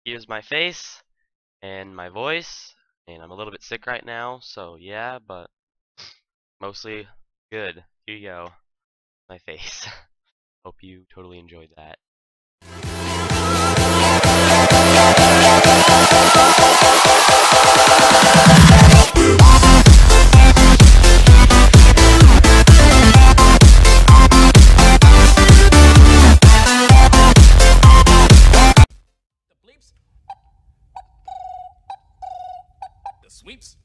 Here's my face and my voice, and I'm a little bit sick right now, so yeah, but mostly good. Here you go, my face. Hope you totally enjoyed that. The sweeps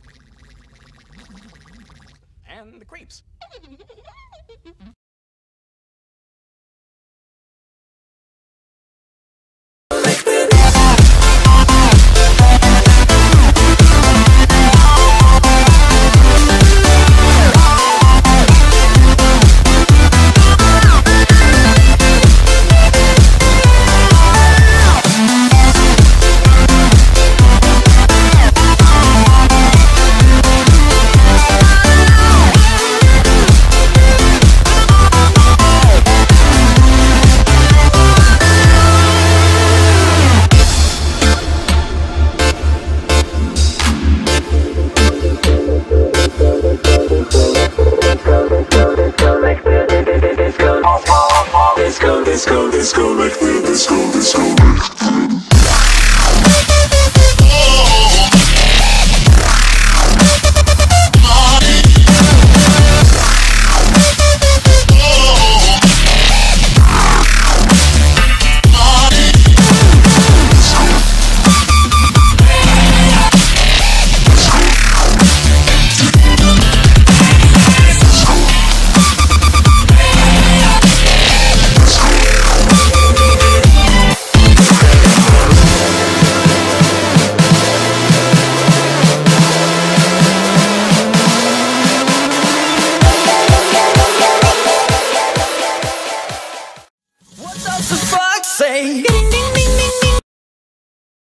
and the creeps. Disco like the disco like What does the fuck say?